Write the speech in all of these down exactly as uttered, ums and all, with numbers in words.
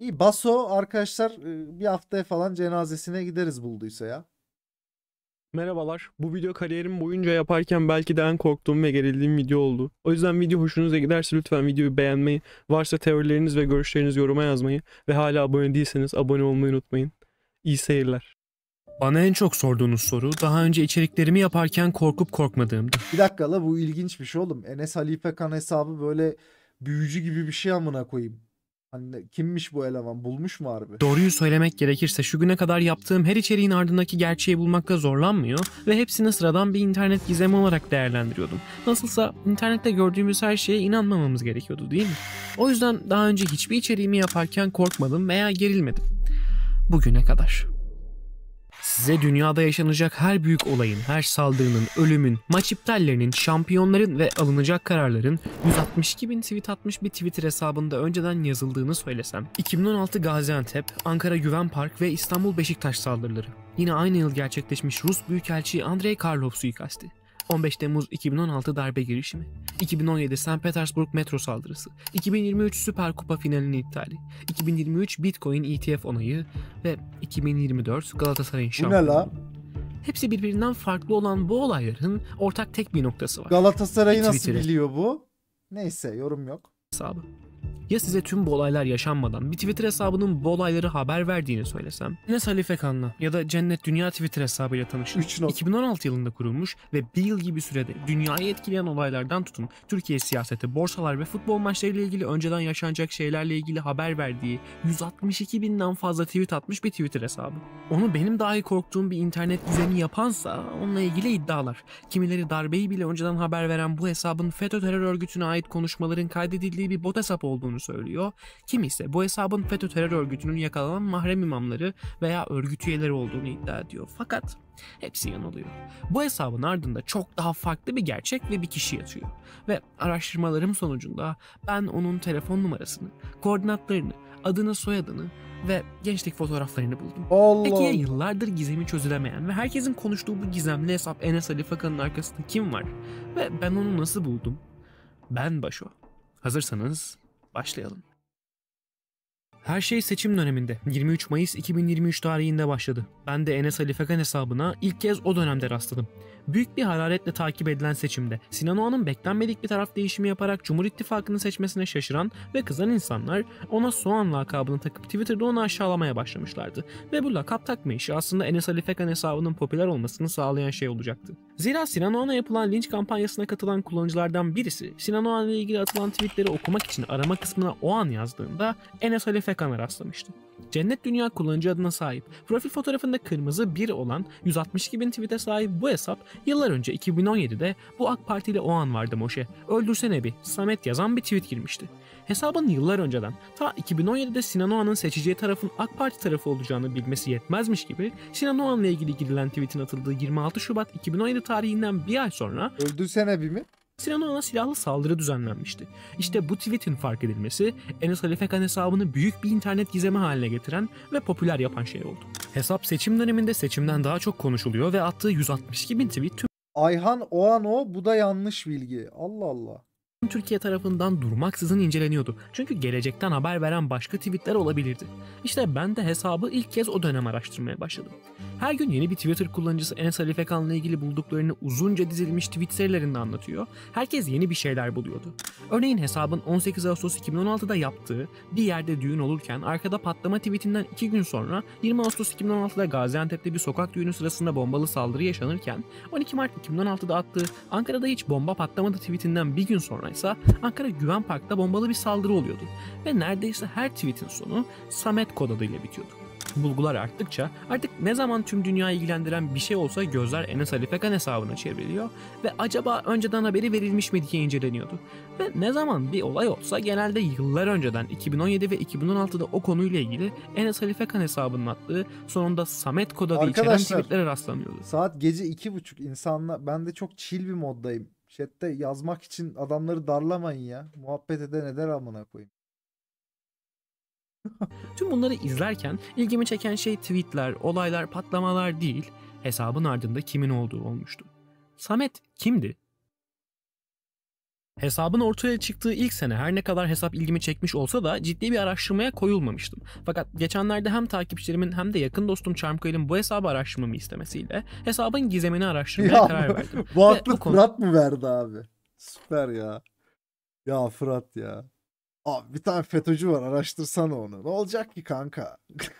İyi, Baso arkadaşlar, e, bir haftaya falan cenazesine gideriz bulduysa ya. Merhabalar. Bu video kariyerim boyunca yaparken belki de en korktuğum ve gerildiğim video oldu. O yüzden video hoşunuza giderse lütfen videoyu beğenmeyi, varsa teorileriniz ve görüşlerinizi yoruma yazmayı ve hala abone değilseniz abone olmayı unutmayın. İyi seyirler. Bana en çok sorduğunuz soru daha önce içeriklerimi yaparken korkup korkmadığımdı. Bir dakika la, bu ilginçmiş oğlum. Enes Halife Kan hesabı böyle büyücü gibi bir şey amına koyayım. Hani kimmiş bu eleman? Bulmuş mu harbi? Doğruyu söylemek gerekirse şu güne kadar yaptığım her içeriğin ardındaki gerçeği bulmakta zorlanmıyor ve hepsini sıradan bir internet gizemi olarak değerlendiriyordum. Nasılsa internette gördüğümüz her şeye inanmamamız gerekiyordu, değil mi? O yüzden daha önce hiçbir içeriğimi yaparken korkmadım veya gerilmedim. Bugüne kadar. Size dünyada yaşanacak her büyük olayın, her saldırının, ölümün, maç iptallerinin, şampiyonların ve alınacak kararların yüz altmış iki bin tweet atmış bir Twitter hesabında önceden yazıldığını söylesem. iki bin on altı Gaziantep, Ankara Güven Park ve İstanbul Beşiktaş saldırıları. Yine aynı yıl gerçekleşmiş Rus Büyükelçi Andrei Karlov suikasti. on beş Temmuz iki bin on altı darbe girişimi, iki bin on yedi Sankt Petersburg metro saldırısı, iki bin yirmi üç Süper Kupa finalinin iptali, iki bin yirmi üç Bitcoin E T F onayı ve iki bin yirmi dört Galatasaray'ın Bu ne la? şampiyonluğu. Hepsi birbirinden farklı olan bu olayların ortak tek bir noktası var. Galatasaray'ı Bir nasıl Twitter'e biliyor bu? Neyse, yorum yok. hesabı. Ya size tüm bu olaylar yaşanmadan bir Twitter hesabının bu olayları haber verdiğini söylesem? Enes Halife Kan'la ya da Cennet Dünya Twitter hesabıyla tanışın. üç not. iki bin on altı yılında kurulmuş ve bir yıl gibi sürede dünyayı etkileyen olaylardan tutun Türkiye siyaseti, borsalar ve futbol maçlarıyla ilgili önceden yaşanacak şeylerle ilgili haber verdiği yüz altmış iki binden fazla tweet atmış bir Twitter hesabı. Onu benim dahi korktuğum bir internet düzeni yapansa onunla ilgili iddialar. Kimileri darbeyi bile önceden haber veren bu hesabın FETÖ terör örgütüne ait konuşmaların kaydedildiği bir bot hesap olduğunu söylüyor. Kimi ise bu hesabın FETÖ terör örgütünün yakalanan mahrem imamları veya örgüt üyeleri olduğunu iddia ediyor. Fakat hepsi yanılıyor. Bu hesabın ardında çok daha farklı bir gerçek ve bir kişi yatıyor. Ve araştırmalarım sonucunda ben onun telefon numarasını, koordinatlarını, adını, soyadını ve gençlik fotoğraflarını buldum. Allah Peki ya Allah. yıllardır gizemi çözülemeyen ve herkesin konuştuğu bu gizemli hesap Enes Halife Kan'ın arkasında kim var? Ve ben onu nasıl buldum? Ben Başo. Hazırsanız başlayalım. Her şey seçim döneminde yirmi üç Mayıs iki bin yirmi üç tarihinde başladı. Ben de Enes Halife Kan hesabına ilk kez o dönemde rastladım. Büyük bir hararetle takip edilen seçimde Sinan Oğan'ın beklenmedik bir taraf değişimi yaparak Cumhur İttifakı'nı seçmesine şaşıran ve kızan insanlar ona Soğan lakabını takıp Twitter'da onu aşağılamaya başlamışlardı. Ve bu lakap takma işi aslında Enes Halife Kan hesabının popüler olmasını sağlayan şey olacaktı. Zira Sinan Oğan'a yapılan linç kampanyasına katılan kullanıcılardan birisi Sinan Oğan ile ilgili atılan tweetleri okumak için arama kısmına o an yazdığında Enes Halife Kan'a rastlamıştı. Cennet Dünya kullanıcı adına sahip, profil fotoğrafında kırmızı bir olan yüz altmış iki bin tweet'e sahip bu hesap yıllar önce iki bin on yedide bu AK Parti ile o an vardı Moşe, öldürsene bir Samet yazan bir tweet girmişti. Hesabın yıllar önceden ta iki bin on yedide Sinan Oğan'ın seçeceği tarafın AK Parti tarafı olacağını bilmesi yetmezmiş gibi Sinan Oğan'la ilgili girilen tweet'in atıldığı yirmi altı Şubat iki bin on yedi tarihinden bir ay sonra Öldürsene bir mi? Sinan Oğan'a silahlı saldırı düzenlenmişti. İşte bu tweet'in fark edilmesi Enes Halife Kan hesabını büyük bir internet gizemi haline getiren ve popüler yapan şey oldu. Hesap seçim döneminde seçimden daha çok konuşuluyor ve attığı yüz altmış iki bin tweet tüm Ayhan o an o, bu da yanlış bilgi. Allah Allah. Türkiye tarafından durmaksızın inceleniyordu. Çünkü gelecekten haber veren başka tweetler olabilirdi. İşte ben de hesabı ilk kez o dönem araştırmaya başladım. Her gün yeni bir Twitter kullanıcısı Enes Halife Kan'la ilgili bulduklarını uzunca dizilmiş tweet serilerinde anlatıyor. Herkes yeni bir şeyler buluyordu. Örneğin hesabın on sekiz Ağustos iki bin on altıda yaptığı bir yerde düğün olurken arkada patlama tweetinden iki gün sonra yirmi Ağustos iki bin on altıda Gaziantep'te bir sokak düğünü sırasında bombalı saldırı yaşanırken on iki Mart iki bin on altıda attığı Ankara'da hiç bomba patlamadı tweetinden bir gün sonra ise Ankara Güven Park'ta bombalı bir saldırı oluyordu. Ve neredeyse her tweetin sonu Samet kod adıyla bitiyordu. Bulgular arttıkça artık ne zaman tüm dünyayı ilgilendiren bir şey olsa gözler Enes Halife Kan hesabına çevriliyor ve acaba önceden haberi verilmiş mi diye inceleniyordu. Ve ne zaman bir olay olsa genelde yıllar önceden iki bin on yedi ve iki bin on altıda o konuyla ilgili Enes Halife Kan hesabının attığı sonunda Samet kod adı içeren Arkadaşlar, tweetlere rastlanıyordu. saat gece iki buçuk, insanlar, ben de çok chill bir moddayım. Chat'te yazmak için adamları darlamayın ya. Muhabbet eden eder amına koyayım. Tüm bunları izlerken ilgimi çeken şey tweetler, olaylar, patlamalar değil, hesabın ardında kimin olduğu olmuştu. Samet kimdi? Hesabın ortaya çıktığı ilk sene her ne kadar hesap ilgimi çekmiş olsa da ciddi bir araştırmaya koyulmamıştım. Fakat geçenlerde hem takipçilerimin hem de yakın dostum Charmcoil'in bu hesabı araştırmamı istemesiyle hesabın gizemini araştırmaya Ya karar verdim. bu Ve aklı bu konu Fırat mı verdi abi? Süper ya. Ya Fırat ya. Abi bir tane FETÖ'cü var, araştırsana onu. Ne olacak ki kanka?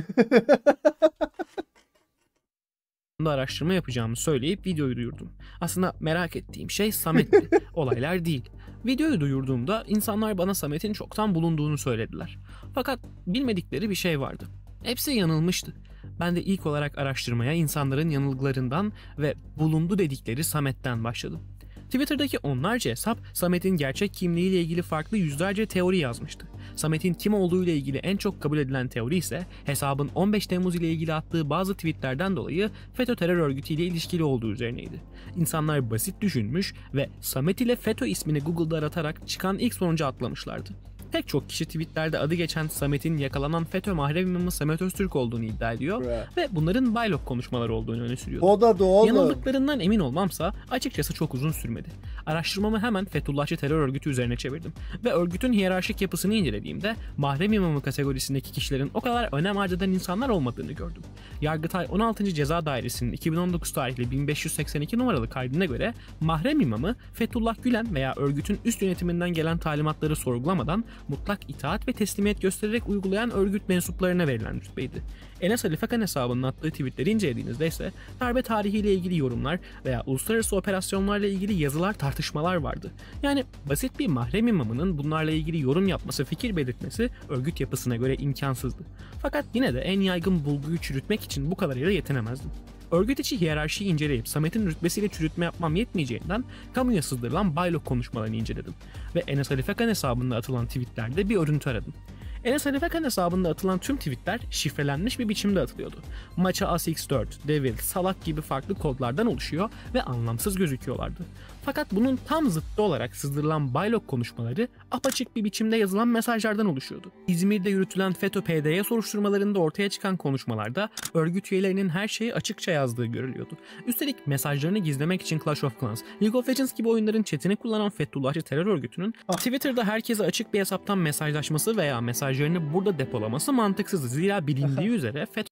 da araştırma yapacağımı söyleyip videoyu duyurdum. Aslında merak ettiğim şey Samet'ti, olaylar değil. Videoyu duyurduğumda insanlar bana Samet'in çoktan bulunduğunu söylediler. Fakat bilmedikleri bir şey vardı. Hepsi yanılmıştı. Ben de ilk olarak araştırmaya insanların yanılgılarından ve bulundu dedikleri Samet'ten başladım. Twitter'daki onlarca hesap Samet'in gerçek kimliğiyle ilgili farklı yüzlerce teori yazmıştı. Samet'in kim olduğu ile ilgili en çok kabul edilen teori ise hesabın on beş Temmuz ile ilgili attığı bazı tweetlerden dolayı FETÖ terör örgütüyle ilişkili olduğu üzerineydi. İnsanlar basit düşünmüş ve Samet ile FETÖ ismini Google'da aratarak çıkan ilk sonuca atlamışlardı. Pek çok kişi tweetlerde adı geçen Samet'in yakalanan FETÖ mahrem imamı Samet Öztürk olduğunu iddia ediyor Bre. ve bunların baylok konuşmaları olduğunu öne sürüyordu. O da doğru. Yanıldıklarından emin olmamsa açıkçası çok uzun sürmedi. Araştırmamı hemen Fethullahçı terör örgütü üzerine çevirdim ve örgütün hiyerarşik yapısını incelediğimde mahrem imamı kategorisindeki kişilerin o kadar önem arz eden insanlar olmadığını gördüm. Yargıtay on altıncı Ceza Dairesi'nin iki bin on dokuz tarihli bin beş yüz seksen iki numaralı kaydına göre mahrem imamı Fethullah Gülen veya örgütün üst yönetiminden gelen talimatları sorgulamadan mutlak itaat ve teslimiyet göstererek uygulayan örgüt mensuplarına verilen rütbeydi. Enes Ali Fakan hesabının attığı tweetleri incelediğinizde ise darbe tarihiyle ilgili yorumlar veya uluslararası operasyonlarla ilgili yazılar, tartışmalar vardı. Yani basit bir mahrem imamının bunlarla ilgili yorum yapması, fikir belirtmesi örgüt yapısına göre imkansızdı. Fakat yine de en yaygın bulguyu çürütmek için bu kadarıyla yetinemezdim. Örgüt içi hiyerarşiyi inceleyip Samet'in rütbesiyle çürütme yapmam yetmeyeceğinden kamuya sızdırılan baylok konuşmalarını inceledim ve Enes Ali Fakan hesabında atılan tweetlerde bir örüntü aradım. Enes Ali Fakan hesabında atılan tüm tweetler şifrelenmiş bir biçimde atılıyordu. Maça A X dört, Devil, Salak gibi farklı kodlardan oluşuyor ve anlamsız gözüküyorlardı. Fakat bunun tam zıttı olarak sızdırılan baylok konuşmaları apaçık bir biçimde yazılan mesajlardan oluşuyordu. İzmir'de yürütülen FETÖ P D Y soruşturmalarında ortaya çıkan konuşmalarda örgüt üyelerinin her şeyi açıkça yazdığı görülüyordu. Üstelik mesajlarını gizlemek için Clash of Clans, League of Legends gibi oyunların chatini kullanan Fethullahçı terör örgütünün Twitter'da herkese açık bir hesaptan mesajlaşması veya mesajlarını burada depolaması mantıksızdı. Zira bilindiği üzere FETÖ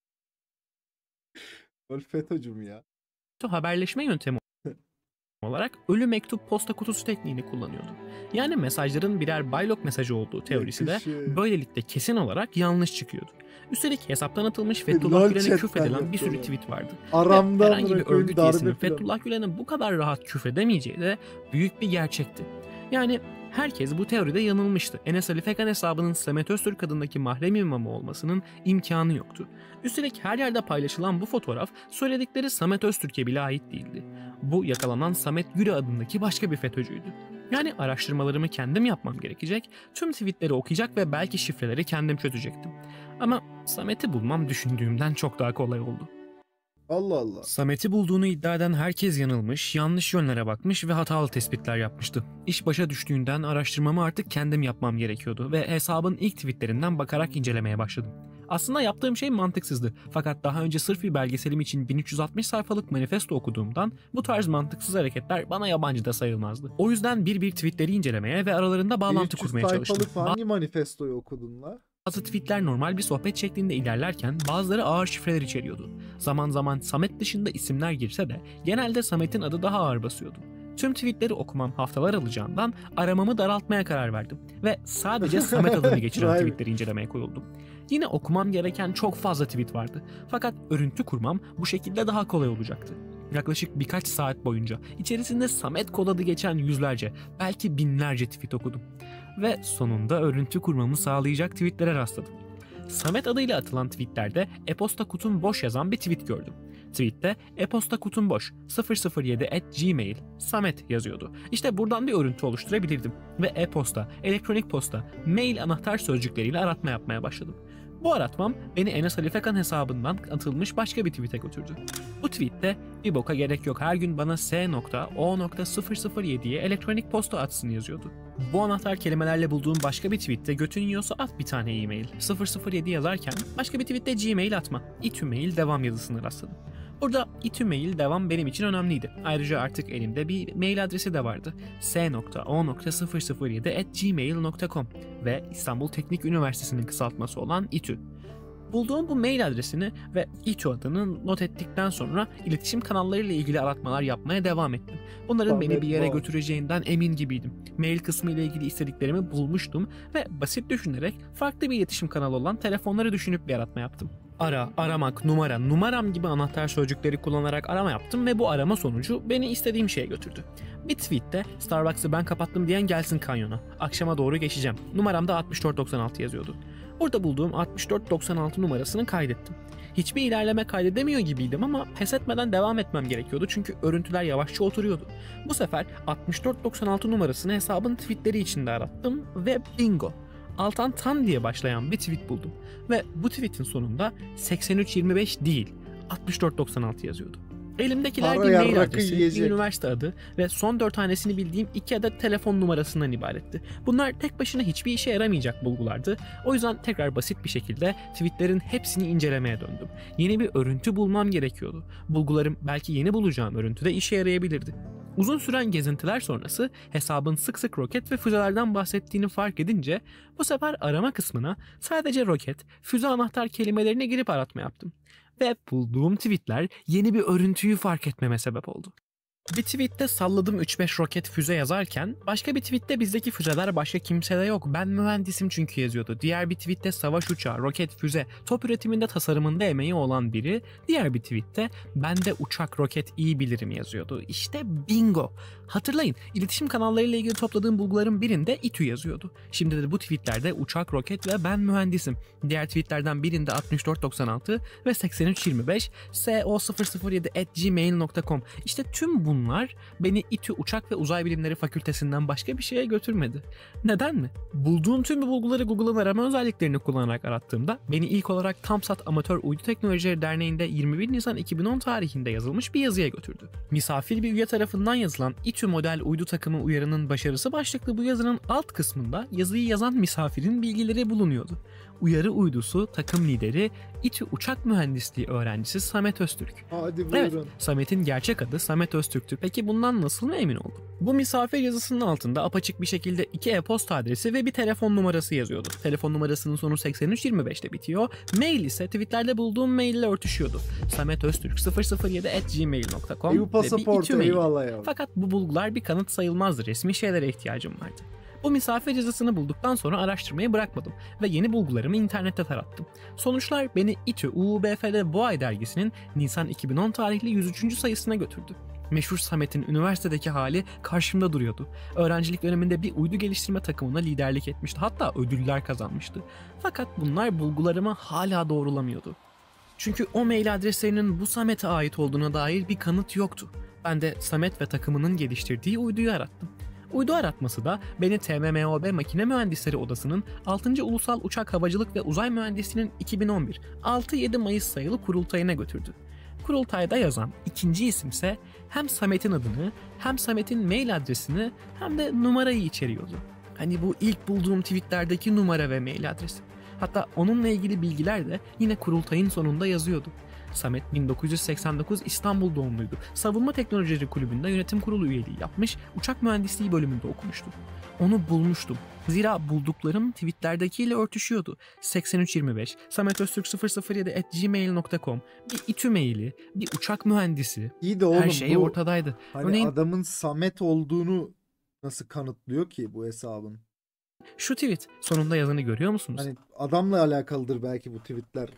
FETÖ'cüm ya. haberleşme yöntemi olarak ölü mektup posta kutusu tekniğini kullanıyordu. Yani mesajların birer baylok mesajı olduğu teorisi de böylelikle kesin olarak yanlış çıkıyordu. Üstelik hesaptan atılmış Fethullah Gülen'e küfredilen bir sürü tweet vardı. Aramda Ve herhangi bir örgüt üyesinin falan. Fethullah Gülen'e bu kadar rahat küfredemeyeceği de büyük bir gerçekti. Yani herkes bu teoride yanılmıştı. Enes Ali Fakan hesabının Samet Öztürk adındaki mahrem imamı olmasının imkanı yoktu. Üstelik her yerde paylaşılan bu fotoğraf söyledikleri Samet Öztürk'e bile ait değildi. Bu yakalanan Samet Güre adındaki başka bir FETÖ'cüydü. Yani araştırmalarımı kendim yapmam gerekecek, tüm tweetleri okuyacak ve belki şifreleri kendim çözecektim. Ama Samet'i bulmam düşündüğümden çok daha kolay oldu. Allah Allah. Samet'i bulduğunu iddia eden herkes yanılmış, yanlış yönlere bakmış ve hatalı tespitler yapmıştı. İş başa düştüğünden araştırmamı artık kendim yapmam gerekiyordu ve hesabın ilk tweetlerinden bakarak incelemeye başladım. Aslında yaptığım şey mantıksızdı. Fakat daha önce sırf bir belgeselim için bin üç yüz altmış sayfalık manifesto okuduğumdan bu tarz mantıksız hareketler bana yabancı da sayılmazdı. O yüzden bir bir tweetleri incelemeye ve aralarında bağlantı kurmaya çalıştım. Hangi manifestoyu okudun la? Bazı tweetler normal bir sohbet şeklinde ilerlerken bazıları ağır şifreler içeriyordu. Zaman zaman Samet dışında isimler girse de genelde Samet'in adı daha ağır basıyordu. Tüm tweetleri okumam haftalar alacağından aramamı daraltmaya karar verdim ve sadece Samet adını geçiren tweetleri incelemeye koyuldum. Yine okumam gereken çok fazla tweet vardı. Fakat örüntü kurmam bu şekilde daha kolay olacaktı. Yaklaşık birkaç saat boyunca içerisinde Samet kod adı geçen yüzlerce, belki binlerce tweet okudum. Ve sonunda örüntü kurmamı sağlayacak tweetlere rastladım. Samet adıyla atılan tweetlerde e-posta kutum boş yazan bir tweet gördüm. Tweette e-posta kutum boş sıfır sıfır yedi at gmail Samet yazıyordu. İşte buradan bir örüntü oluşturabilirdim ve e-posta, elektronik posta, mail anahtar sözcükleriyle aratma yapmaya başladım. Bu aratmam beni Enes Ali Fakan hesabından atılmış başka bir tweet'e götürdü. Bu tweet'te bir boka gerek yok her gün bana s nokta o nokta sıfır sıfır yediye elektronik posta atsın yazıyordu. Bu anahtar kelimelerle bulduğum başka bir tweet'te götün yiyorsa at bir tane e-mail sıfır sıfır yedi yazarken başka bir tweet'te gmail atma, itümail devam yazısını rastladım. Burada İTÜ mail devam benim için önemliydi. Ayrıca artık elimde bir mail adresi de vardı. s nokta o nokta sıfır sıfır yedi at gmail nokta com ve İstanbul Teknik Üniversitesi'nin kısaltması olan İTÜ. Bulduğum bu mail adresini ve İTÜ adını not ettikten sonra iletişim kanallarıyla ilgili aratmalar yapmaya devam ettim. Bunların beni bir yere götüreceğinden emin gibiydim. Mail kısmı ile ilgili istediklerimi bulmuştum ve basit düşünerek farklı bir iletişim kanalı olan telefonları düşünüp bir aratma yaptım. Ara, aramak, numara, numaram gibi anahtar sözcükleri kullanarak arama yaptım ve bu arama sonucu beni istediğim şeye götürdü. Bir tweette Starbucks'ı ben kapattım diyen gelsin kanyona. Akşama doğru geçeceğim. Numaramda altmış dört doksan altı yazıyordu. Burada bulduğum altmış dört doksan altı numarasını kaydettim. Hiçbir ilerleme kaydedemiyor gibiydim ama pes etmeden devam etmem gerekiyordu çünkü örüntüler yavaşça oturuyordu. Bu sefer altmış dört doksan altı numarasını hesabın tweetleri içinde arattım ve bingo! Altan Tan diye başlayan bir tweet buldum ve bu tweetin sonunda seksen üç yirmi beş değil altmış dört doksan altı yazıyordu. Elimdekiler Ara bir mail yarrakı adresi, bir yiyecek. üniversite adı ve son dört tanesini bildiğim iki adet telefon numarasından ibaretti. Bunlar tek başına hiçbir işe yaramayacak bulgulardı. O yüzden tekrar basit bir şekilde tweetlerin hepsini incelemeye döndüm. Yeni bir örüntü bulmam gerekiyordu. Bulgularım belki yeni bulacağım örüntüde işe yarayabilirdi. Uzun süren gezintiler sonrası hesabın sık sık roket ve füzelerden bahsettiğini fark edince bu sefer arama kısmına sadece roket, füze anahtar kelimelerine girip aratma yaptım. Ve bulduğum tweetler yeni bir örüntüyü fark etmeme sebep oldu. Bir tweette salladım üç beş roket füze yazarken başka bir tweette bizdeki füzeler başka kimsede yok ben mühendisim çünkü yazıyordu. Diğer bir tweette savaş uçağı, roket, füze, top üretiminde tasarımında emeği olan biri, diğer bir tweette ben de uçak, roket iyi bilirim yazıyordu. İşte bingo! Hatırlayın, iletişim kanallarıyla ilgili topladığım bulguların birinde İTÜ yazıyordu. Şimdi de bu tweetlerde uçak, roket ve ben mühendisim. Diğer tweetlerden birinde altmış dört doksan altı ve seksen üç yirmi beş s o sıfır sıfır yedi at gmail nokta com. İşte tüm bunlar beni İTÜ Uçak ve Uzay Bilimleri Fakültesinden başka bir şeye götürmedi. Neden mi? Bulduğum tüm bu bulguları Google'ın arama özelliklerini kullanarak arattığımda beni ilk olarak TAMSAT Amatör Uydu Teknolojileri Derneği'nde yirmi bir Nisan iki bin on tarihinde yazılmış bir yazıya götürdü. Misafir bir üye tarafından yazılan İTÜ model uydu takımı uyarının başarısı başlıklı bu yazının alt kısmında yazıyı yazan misafirin bilgileri bulunuyordu. Uyarı uydusu takım lideri İTÜ Uçak Mühendisliği öğrencisi Samet Öztürk. Hadi buyurun. Evet, Samet'in gerçek adı Samet Öztürk'tü. Peki bundan nasıl mı emin oldum? Bu misafir yazısının altında apaçık bir şekilde iki e-posta adresi ve bir telefon numarası yazıyordu. Telefon numarasının sonu seksen üç yirmi beşte bitiyor. Mail ise tweetlerde bulduğum mail ile örtüşüyordu. Samet Öztürk sıfır sıfır yedi at gmail nokta com Ev ve bir pasaportu İTÜ mail. eyvallah ya. Fakat bu bulgular bir kanıt sayılmazdı. Resmi şeylere ihtiyacım vardı. Bu misafir yazısını bulduktan sonra araştırmayı bırakmadım ve yeni bulgularımı internette tarattım. Sonuçlar beni İTÜ U U B F D Boğay dergisinin Nisan iki bin on tarihli yüz üçüncü sayısına götürdü. Meşhur Samet'in üniversitedeki hali karşımda duruyordu. Öğrencilik döneminde bir uydu geliştirme takımına liderlik etmişti. Hatta ödüller kazanmıştı. Fakat bunlar bulgularımı hala doğrulamıyordu. Çünkü o mail adreslerinin bu Samet'e ait olduğuna dair bir kanıt yoktu. Ben de Samet ve takımının geliştirdiği uyduyu arattım. Uydu aratması da beni T M M O B Makine Mühendisleri Odası'nın altıncı Ulusal Uçak Havacılık ve Uzay Mühendisliği'nin iki bin on bir altı yedi Mayıs sayılı kurultayına götürdü. Kurultayda yazan ikinci isimse hem Samet'in adını hem Samet'in mail adresini hem de numarayı içeriyordu. Hani bu ilk bulduğum tweetlerdeki numara ve mail adresi. Hatta onunla ilgili bilgiler de yine kurultayın sonunda yazıyordu. Samet bin dokuz yüz seksen dokuz İstanbul doğumluydu. Savunma Teknolojileri Kulübü'nde yönetim kurulu üyeliği yapmış, uçak mühendisliği bölümünde okumuştu. Onu bulmuştum. Zira bulduklarım tweetlerdekiyle örtüşüyordu. seksen üç yirmi beş, Samet Öztürk sıfır sıfır yedi at gmail nokta com, bir İTÜ maili, bir uçak mühendisi. İyi de oğlum her şey bu ortadaydı. hani Örneğin adamın Samet olduğunu nasıl kanıtlıyor ki bu hesabın? şu tweet sonunda yazını görüyor musunuz? Hani adamla alakalıdır belki bu tweetler.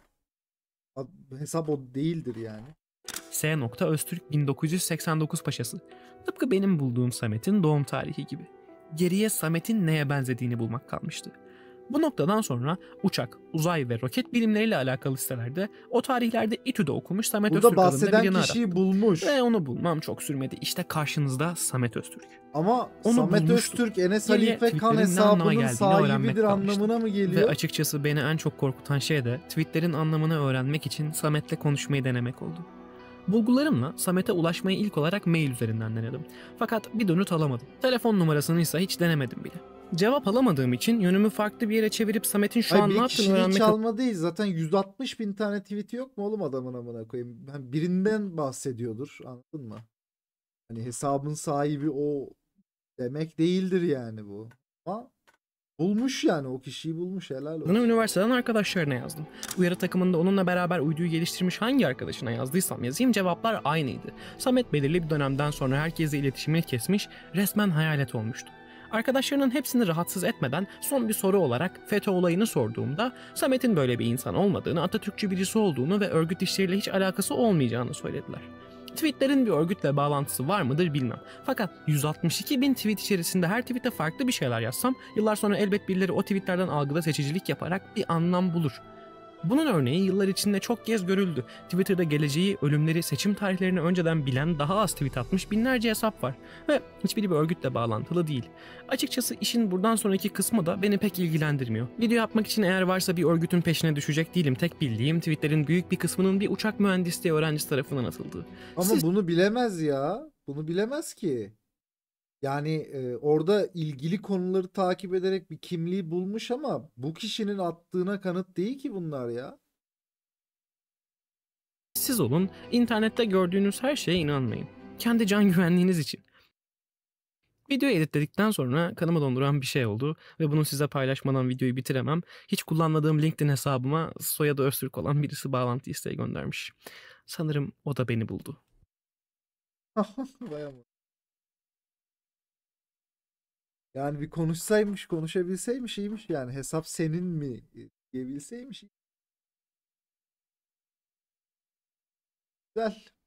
Ad- Hesap o değildir yani. S. Öztürk bin dokuz yüz seksen dokuz paşası. Tıpkı benim bulduğum Samet'in doğum tarihi gibi. Geriye Samet'in neye benzediğini bulmak kalmıştı. Bu noktadan sonra uçak, uzay ve roket bilimleriyle alakalı sitelerde o tarihlerde İTÜ'de okumuş Samet Burada Öztürk adında bahseden birini kişiyi arattım. bulmuş. Ve onu bulmam çok sürmedi. İşte karşınızda Samet Öztürk. Ama Onu Samet bulmuştum. Öztürk Enes Geriye Halife Kan tweetlerin ne anlama hesabının geldiğini öğrenmek sahibidir kalmıştı. anlamına mı Ve geliyor? açıkçası beni en çok korkutan şey de tweetlerin anlamını öğrenmek için Samet'le konuşmayı denemek oldu. Bulgularımla Samet'e ulaşmayı ilk olarak mail üzerinden denedim. Fakat bir dönüt alamadım. Telefon numarasını ise hiç denemedim bile. Cevap alamadığım için yönümü farklı bir yere çevirip Samet'in şu Ay an ne bir yaptığını kişiliği öğrenmek çalma değil. Zaten yüz altmış bin tane tweet'i yok mu oğlum adamın amına koyayım. Yani birinden bahsediyordur. Anladın mı? Hani hesabın sahibi o demek değildir yani bu. Ama bulmuş yani o kişiyi bulmuş helal adını olsun. üniversiteden arkadaşlarına yazdım. Uyarı takımında onunla beraber uyduyu geliştirmiş hangi arkadaşına yazdıysam yazayım cevaplar aynıydı. Samet belirli bir dönemden sonra herkesle iletişimini kesmiş, resmen hayalet olmuştu. Arkadaşlarının hepsini rahatsız etmeden son bir soru olarak FETÖ olayını sorduğumda Samet'in böyle bir insan olmadığını, Atatürkçü birisi olduğunu ve örgüt işleriyle hiç alakası olmayacağını söylediler. Tweetlerin bir örgütle bağlantısı var mıdır bilmem. Fakat yüz altmış iki bin tweet içerisinde her tweete farklı bir şeyler yazsam yıllar sonra elbet birileri o tweetlerden algıda seçicilik yaparak bir anlam bulur. Bunun örneği yıllar içinde çok kez görüldü. Twitter'da geleceği, ölümleri, seçim tarihlerini önceden bilen daha az tweet atmış binlerce hesap var. Ve hiçbiri bir örgütle bağlantılı değil. Açıkçası işin buradan sonraki kısmı da beni pek ilgilendirmiyor. Video yapmak için eğer varsa bir örgütün peşine düşecek değilim. Tek bildiğim tweetlerin büyük bir kısmının bir uçak mühendisliği öğrencisi tarafından atıldığı. Ama Siz bunu bilemez ya. Bunu bilemez ki. Yani e, orada ilgili konuları takip ederek bir kimliği bulmuş ama bu kişinin attığına kanıt değil ki bunlar ya. siz olun, internette gördüğünüz her şeye inanmayın. Kendi can güvenliğiniz için. Videoyu editledikten sonra kanımı donduran bir şey oldu ve bunu size paylaşmadan videoyu bitiremem. Hiç kullanmadığım LinkedIn hesabıma soyadı Öztürk olan birisi bağlantı isteği göndermiş. Sanırım o da beni buldu. Vay aman. Yani bir konuşsaymış, konuşabilseymiş iyiymiş yani. Hesap senin mi diyebilseymiş. Güzel.